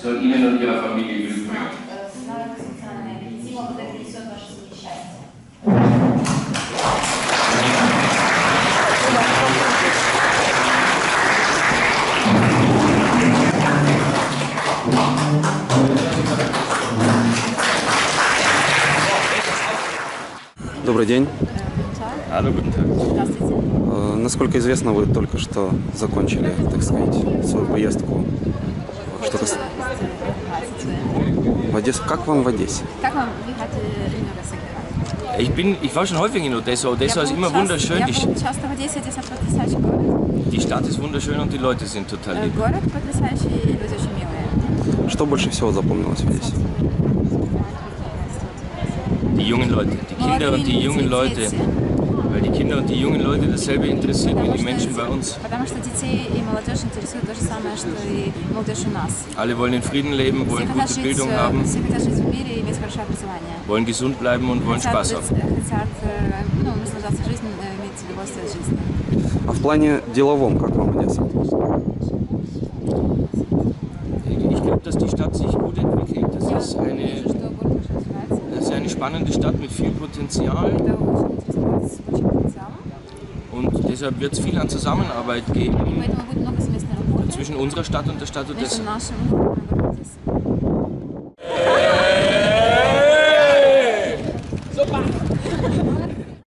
soll Ihnen und Ihrer Familie Glück bringen. Добрый день. Hallo, guten Tag. Насколько известно, вы только что закончили, так сказать, свою поездку. Что в Одессе. Как вам в Одессе? Ich war schon häufig in Odessa. Odessa ist immer wunderschön. Die Stadt ist wunderschön und die Leute sind total lieb. Что больше всего запомнилось в Одессе? Die jungen Leute, die Kinder und die jungen Leute. Weil die Kinder und die jungen Leute dasselbe interessiert wie die Menschen bei uns. Alle wollen in Frieden leben, wollen gute Bildung haben, wollen gesund bleiben und wollen Spaß haben. А в плане деловом, как вам Одесса? Ich glaube, dass die Stadt sich gut entwickelt. Das ist eine spannende Stadt mit viel Potenzial. Und deshalb wird es viel an Zusammenarbeit geben zwischen unserer Stadt und der Stadt Odessa.